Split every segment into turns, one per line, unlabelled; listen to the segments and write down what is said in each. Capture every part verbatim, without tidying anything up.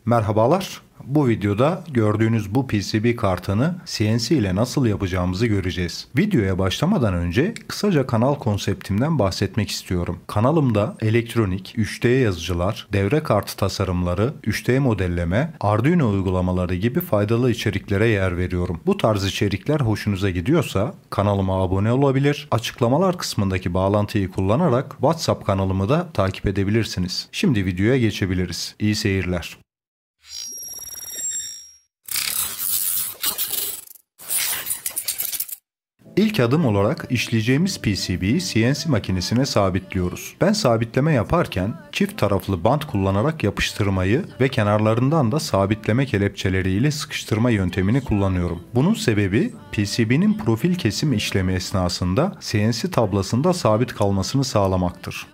Merhabalar. Bu videoda gördüğünüz bu P C B kartını C N C ile nasıl yapacağımızı göreceğiz. Videoya başlamadan önce kısaca kanal konseptimden bahsetmek istiyorum. Kanalımda elektronik, üç D yazıcılar, devre kartı tasarımları, üç D modelleme, Arduino uygulamaları gibi faydalı içeriklere yer veriyorum. Bu tarz içerikler hoşunuza gidiyorsa kanalıma abone olabilir, açıklamalar kısmındaki bağlantıyı kullanarak WhatsApp kanalımı da takip edebilirsiniz. Şimdi videoya geçebiliriz. İyi seyirler. İlk adım olarak işleyeceğimiz P C B'yi C N C makinesine sabitliyoruz. Ben sabitleme yaparken çift taraflı bant kullanarak yapıştırmayı ve kenarlarından da sabitleme kelepçeleriyle sıkıştırma yöntemini kullanıyorum. Bunun sebebi P C B'nin profil kesim işlemi esnasında C N C tablasında sabit kalmasını sağlamaktır.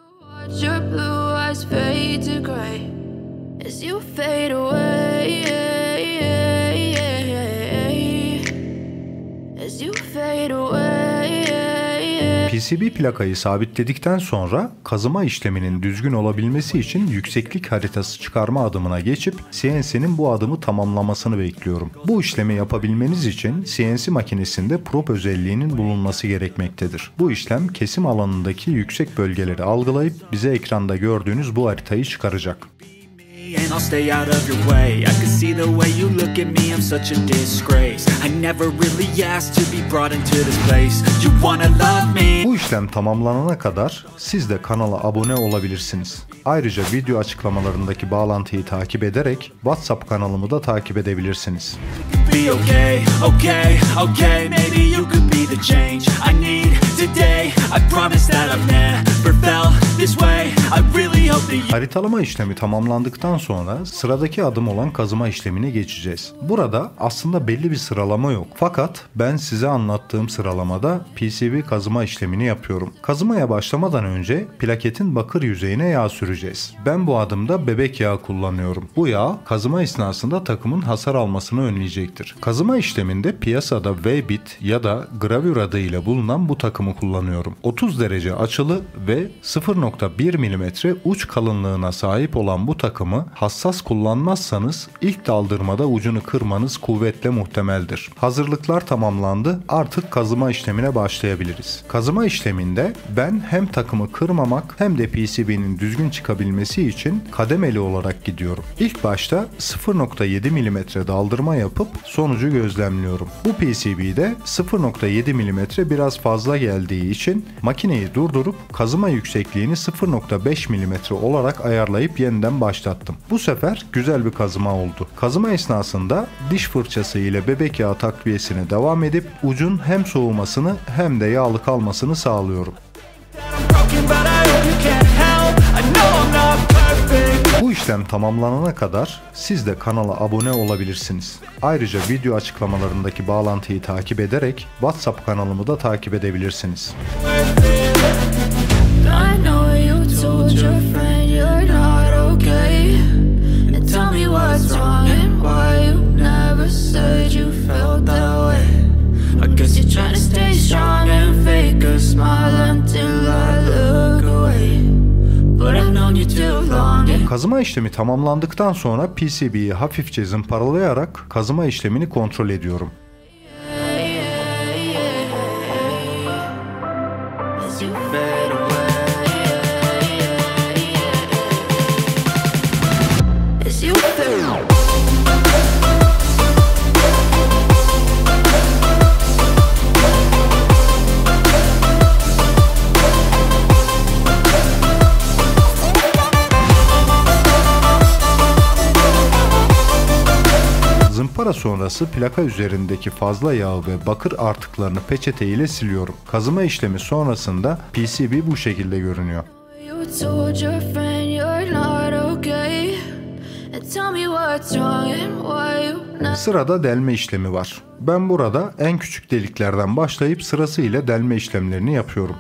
P C B plakayı sabitledikten sonra kazıma işleminin düzgün olabilmesi için yükseklik haritası çıkarma adımına geçip C N C'nin bu adımı tamamlamasını bekliyorum. Bu işlemi yapabilmeniz için C N C makinesinde prop özelliğinin bulunması gerekmektedir. Bu işlem kesim alanındaki yüksek bölgeleri algılayıp bize ekranda gördüğünüz bu haritayı çıkaracak.
And I'll stay out of your way. I can see the way you look at me, I'm such a disgrace. I never really asked to be brought into this place. You wanna love me?
Bu işlem tamamlanana kadar siz de kanala abone olabilirsiniz. Ayrıca video açıklamalarındaki bağlantıyı takip ederek WhatsApp kanalımı da takip edebilirsiniz.
Be okay, okay, okay. Maybe you could be the change I need today. I promise that I've never felt this way. I really hope that you...
Haritalama işlemi tamamlandıktan sonra sıradaki adım olan kazıma işlemine geçeceğiz. Burada aslında belli bir sıralama yok. Fakat ben size anlattığım sıralamada P C B kazıma işlemini yapıyorum. Kazımaya başlamadan önce plaketin bakır yüzeyine yağ süreceğiz. Ben bu adımda bebek yağı kullanıyorum. Bu yağ kazıma esnasında takımın hasar almasını önleyecektir. Kazıma işleminde piyasada V-bit ya da gravür adıyla bulunan bu takımı kullanıyorum. otuz derece açılı ve sıfır nokta bir milimetre uç kalınlığına sahip olan bu takımı hassas kullanmazsanız ilk daldırmada ucunu kırmanız kuvvetle muhtemeldir. Hazırlıklar tamamlandı. Artık kazıma işlemine başlayabiliriz. Kazıma işleminde ben hem takımı kırmamak hem de P C B'nin düzgün çıkabilmesi için kademeli olarak gidiyorum. İlk başta sıfır nokta yedi milimetre daldırma yapıp sonucu gözlemliyorum. Bu P C B'de sıfır nokta yedi milimetre biraz fazla geldiği için makineyi durdurup kazıma yüksekliğini sıfır nokta beş milimetre olarak ayarlayıp yeniden başlattım. Bu sefer güzel bir kazıma oldu. Kazıma esnasında diş fırçası ile bebek yağı takviyesine devam edip ucun hem soğumasını hem de yağlı kalmasını sağlıyorum. Bu işlem tamamlanana kadar siz de kanala abone olabilirsiniz. Ayrıca video açıklamalarındaki bağlantıyı takip ederek WhatsApp kanalımı da takip edebilirsiniz. Kazıma işlemi tamamlandıktan sonra P C B'yi hafifçe zımparalayarak kazıma işlemini kontrol ediyorum. Zımpara sonrası plaka üzerindeki fazla yağ ve bakır artıklarını peçete ile siliyorum. Kazıma işlemi sonrasında P C B bu şekilde görünüyor. Sırada delme işlemi var. Ben burada en küçük deliklerden başlayıp sırasıyla delme işlemlerini yapıyorum.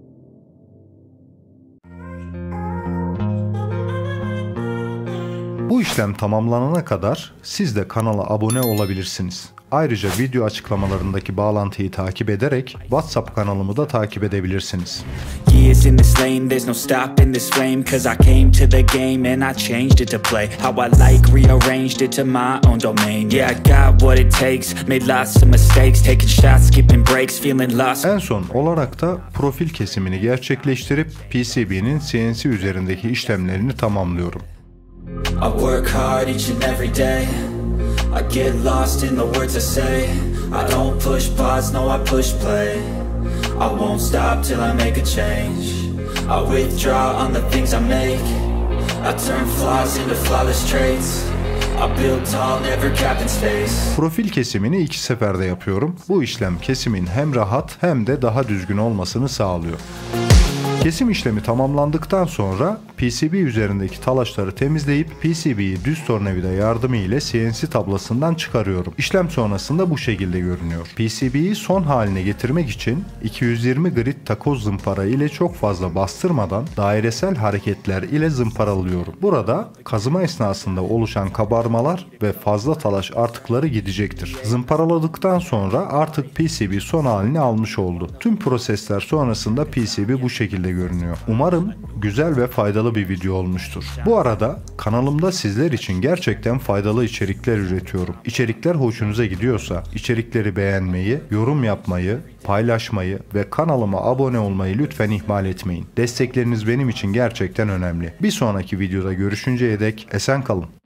Bu Bu işlem tamamlanana kadar siz de kanala abone olabilirsiniz. Ayrıca video açıklamalarındaki bağlantıyı takip ederek WhatsApp kanalımı da takip edebilirsiniz.
Years in this lane, there's no stopping this flame. Cause I came to the game and I changed it to play how I like, rearranged it to my own domain. Yeah, I got what it takes, made lots of mistakes, taking shots, skipping breaks, feeling lost.
En son olarak da profil kesimini gerçekleştirip P C B'nin C N C üzerindeki işlemlerini tamamlıyorum.
I work hard each and every day. I get lost in the words I say. I don't push pause, no I push play. I won't stop till I make a change. I withdraw on the things I make. I turn flaws into flawless traits. I build tall, never capped in space.
Profil kesimini iki seferde yapıyorum. Bu işlem kesimin hem rahat hem de daha düzgün olmasını sağlıyor. Kesim işlemi tamamlandıktan sonra P C B üzerindeki talaşları temizleyip P C B'yi düz tornavida yardımı ile C N C tablasından çıkarıyorum. İşlem sonrasında bu şekilde görünüyor. P C B'yi son haline getirmek için iki yüz yirmi grit takoz zımpara ile çok fazla bastırmadan dairesel hareketler ile zımparalıyorum. Burada kazıma esnasında oluşan kabarmalar ve fazla talaş artıkları gidecektir. Zımparaladıktan sonra artık P C B son halini almış oldu. Tüm prosesler sonrasında P C B bu şekilde görünüyor. Umarım güzel ve faydalı bir video olmuştur. Bu arada kanalımda sizler için gerçekten faydalı içerikler üretiyorum. İçerikler hoşunuza gidiyorsa içerikleri beğenmeyi, yorum yapmayı, paylaşmayı ve kanalıma abone olmayı lütfen ihmal etmeyin. Destekleriniz benim için gerçekten önemli. Bir sonraki videoda görüşünceye dek esen kalın.